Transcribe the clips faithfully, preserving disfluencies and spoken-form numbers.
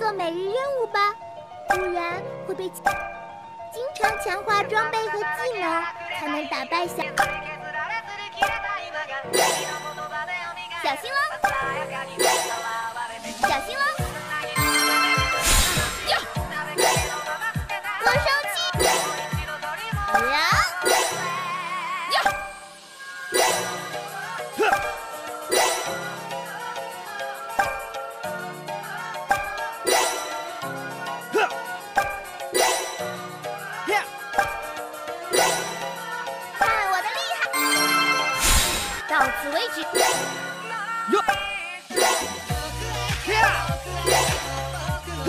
做每日任务吧，不然会被经常强化装备和技能，才能打败小。小心喽！小心喽！呀！我生气！呀！呀！看我的厉害！到此为止。哟！呀！呵！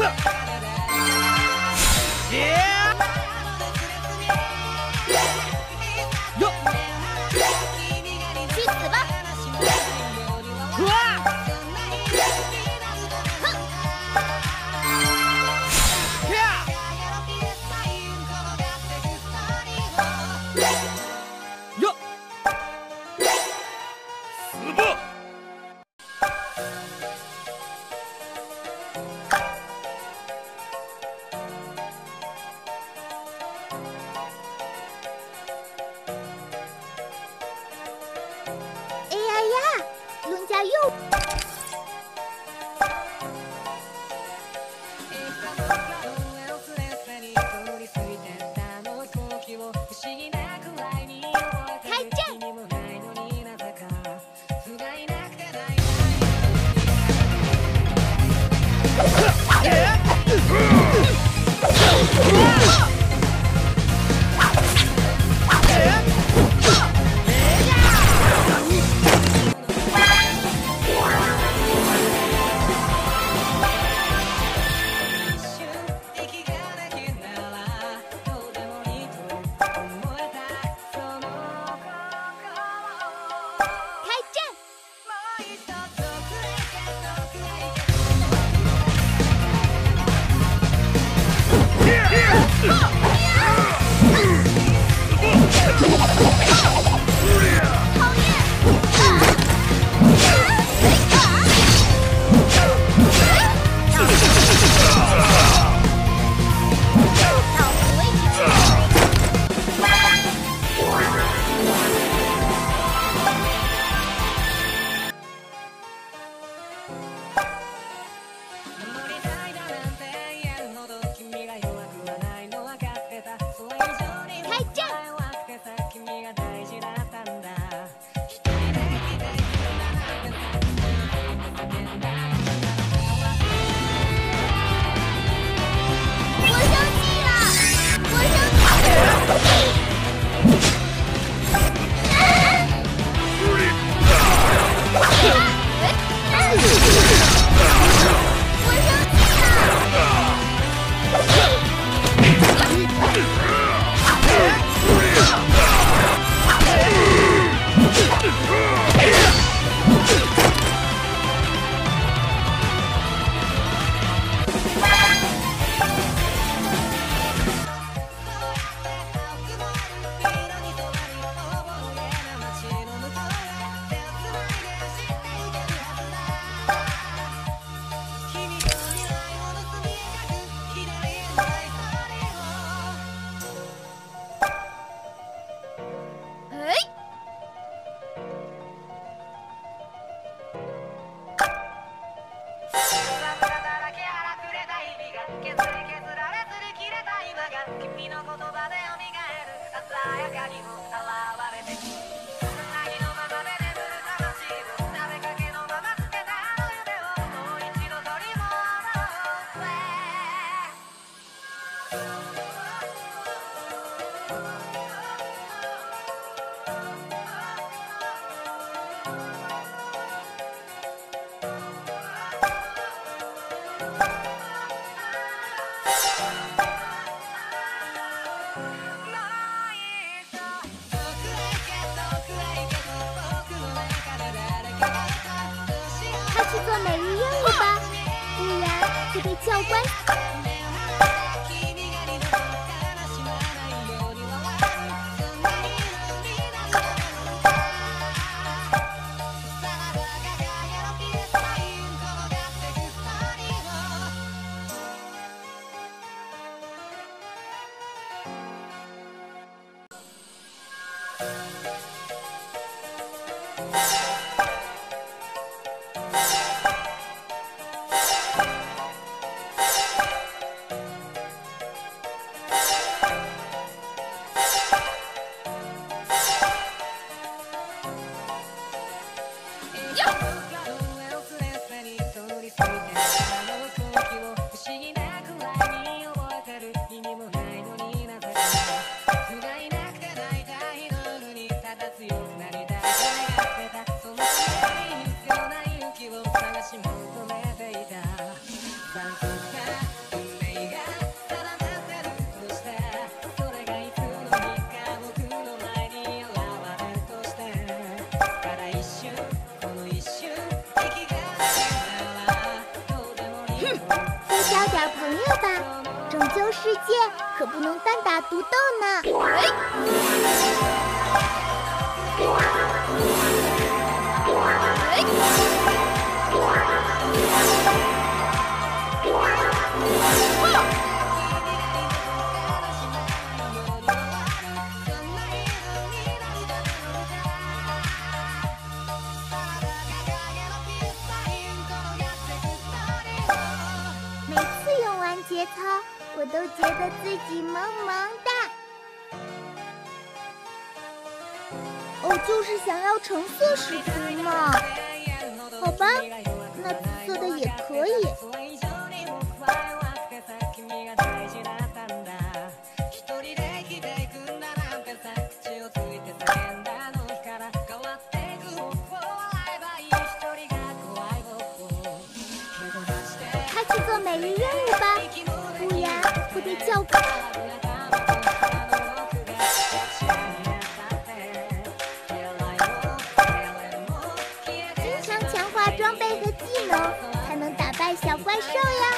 耶！哟！去死吧！哇！哼！呀！哟！死吧！哎呀呀！伦家又……开战！去做每日任务吧，不然会被教官。 交点朋友吧，拯救世界可不能单打独斗呢。每次用完节操，我都觉得自己萌萌哒。哦，就是想要橙色时图嘛。好吧，那紫色的也可以。他去做每日任务吧，不然会被教官。经常强化装备和技能，才能打败小怪兽呀。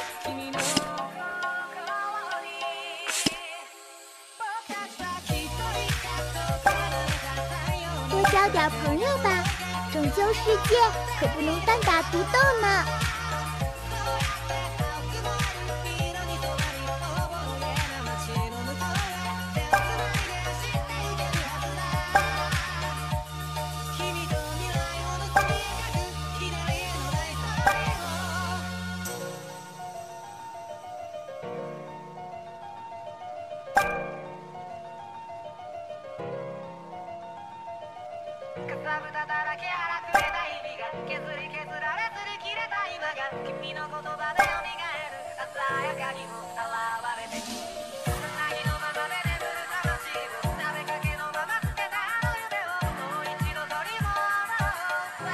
多交点朋友吧，拯救世界可不能单打独斗呢。 かさぶただらけ荒くれた日々が削り削られ擦り切れた今が君の言葉で蘇る鮮やかにも現れてつなぎのままで眠る魂を鍋かけのまま捨てたあの夢をもう一度取り戻そう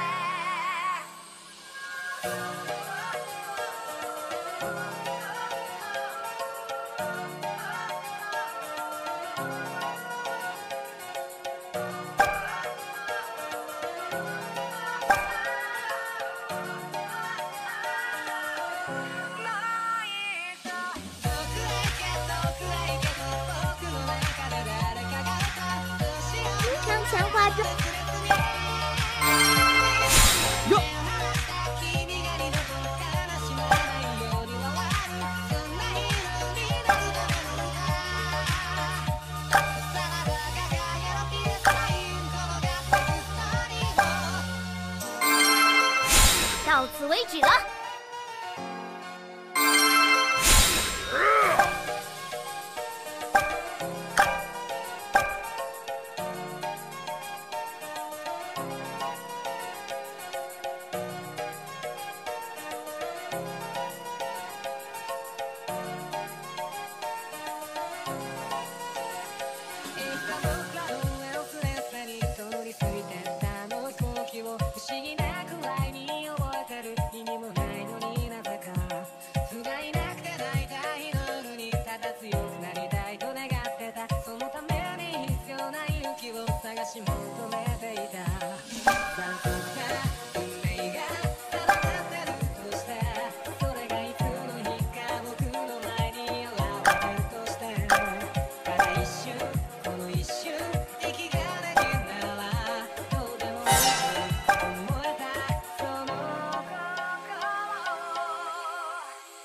强化装。 到此为止了。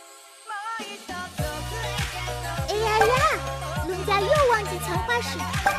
哎呀呀，伦家又忘记强化使。